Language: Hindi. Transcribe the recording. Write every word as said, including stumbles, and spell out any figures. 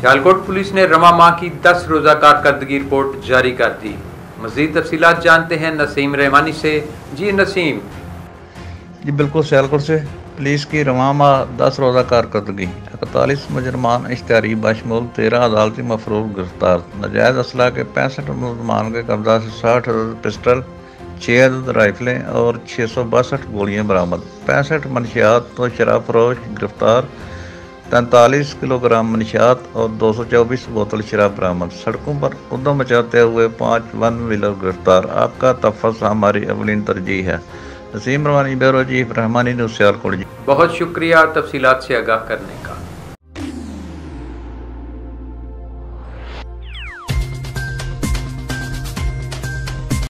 सियालकोट पुलिस ने रमा माह की दस रोज़ा कारकर्दगी रिपोर्ट जारी कर दी। मज़ीद तफसीलात जानते हैं नसीम रहमानी से। जी नसीम। जी बिल्कुल, सियालकोट से पुलिस की रवा माह दस रोज़ा कारकर्दगी, इकतालीस मुजरमान इश्तिहारी बशमूल तेरह अदालती मफरूर गिरफ्तार। नाजायज़ असला के पैंसठ मुलजमान के कब्जा से साठ पिस्टल, छः अदद राइफलें और छः सौ बासठ गोलियाँ बरामद। पैंसठ मनशियात तो शराब फरोश गिरफ्तार। तैंतालीस किलोग्राम मनशियात और दो सौ चौबीस बोतल शराब बरामद। सड़कों पर उद्यम मचाते हुए पाँच वन व्हीलर गिरफ्तार। आपका तहफ़्फ़ुज़ हमारी अवलीन तरजीह है। Naseem Rahmani, bureau chief, Rahmani news, Sialkot. बहुत शुक्रिया तफसीलात से आगाह करने का।